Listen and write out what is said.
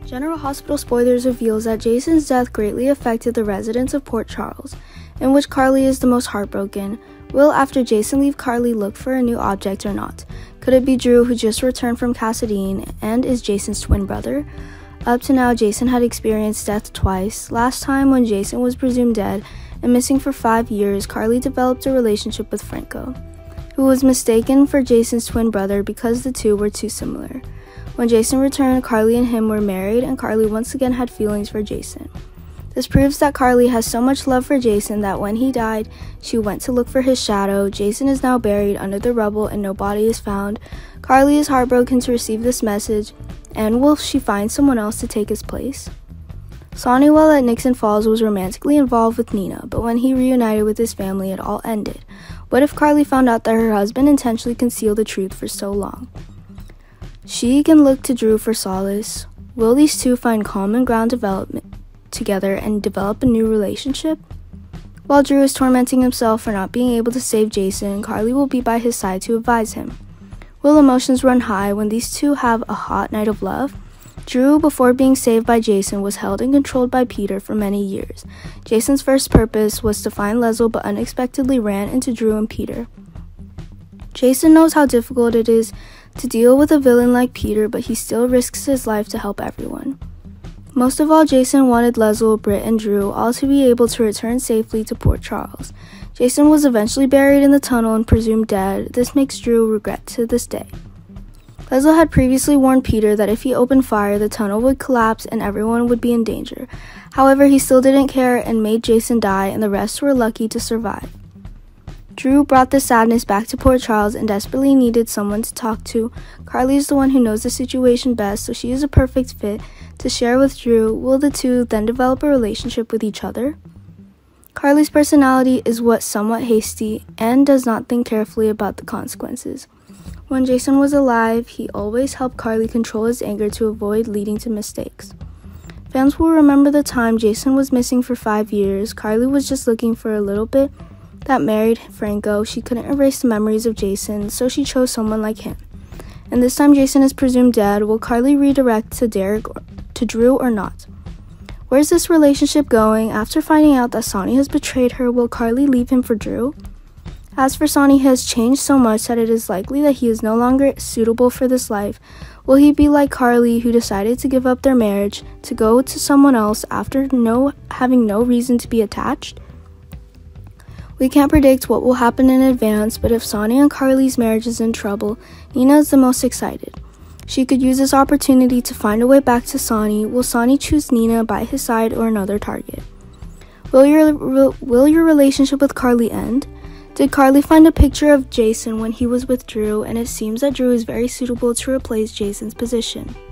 General Hospital Spoilers reveals that Jason's death greatly affected the residents of Port Charles, in which Carly is the most heartbroken. Will, after Jason leave Carly, look for a new object or not? Could it be Drew, who just returned from Cassadine and is Jason's twin brother? Up to now, Jason had experienced death twice. Last time, when Jason was presumed dead and missing for 5 years, Carly developed a relationship with Franco, who was mistaken for Jason's twin brother because the two were too similar. When Jason returned, Carly and him were married, and Carly once again had feelings for Jason. This proves that Carly has so much love for Jason that when he died, she went to look for his shadow. Jason is now buried under the rubble and no body is found. Carly is heartbroken to receive this message, and will she find someone else to take his place? Sonny, while at Nixon Falls, was romantically involved with Nina, but when he reunited with his family, it all ended. What if Carly found out that her husband intentionally concealed the truth for so long? She can look to Drew for solace. Will these two find common ground development together and develop a new relationship? While Drew is tormenting himself for not being able to save Jason, Carly will be by his side to advise him. Will emotions run high when these two have a hot night of love? Drew, before being saved by Jason, was held and controlled by Peter for many years. Jason's first purpose was to find Leslie, but unexpectedly ran into Drew and Peter. Jason knows how difficult it is to deal with a villain like Peter, but he still risks his life to help everyone. Most of all, Jason wanted Leslie, Britt, and Drew all to be able to return safely to Port Charles. Jason was eventually buried in the tunnel and presumed dead. This makes Drew regret to this day. Leslie had previously warned Peter that if he opened fire, the tunnel would collapse and everyone would be in danger. However, he still didn't care and made Jason die, and the rest were lucky to survive. Drew brought the sadness back to Port Charles and desperately needed someone to talk to. Carly is the one who knows the situation best, so she is a perfect fit to share with Drew. Will the two then develop a relationship with each other? Carly's personality is somewhat hasty and does not think carefully about the consequences. When Jason was alive, he always helped Carly control his anger to avoid leading to mistakes. Fans will remember the time Jason was missing for 5 years. Carly was just looking for a little bit that married Franco. She couldn't erase the memories of Jason, so she chose someone like him. And this time Jason is presumed dead. Will Carly redirect to Drew or not? Where's this relationship going? After finding out that Sonny has betrayed her, will Carly leave him for Drew? As for Sonny, he has changed so much that it is likely that he is no longer suitable for this life. Will he be like Carly, who decided to give up their marriage to go to someone else after having no reason to be attached? We can't predict what will happen in advance, but if Sonny and Carly's marriage is in trouble, Nina is the most excited. She could use this opportunity to find a way back to Sonny. Will Sonny choose Nina by his side or another target? Will your relationship with Carly end? Did Carly find a picture of Jason when he was with Drew, and it seems that Drew is very suitable to replace Jason's position?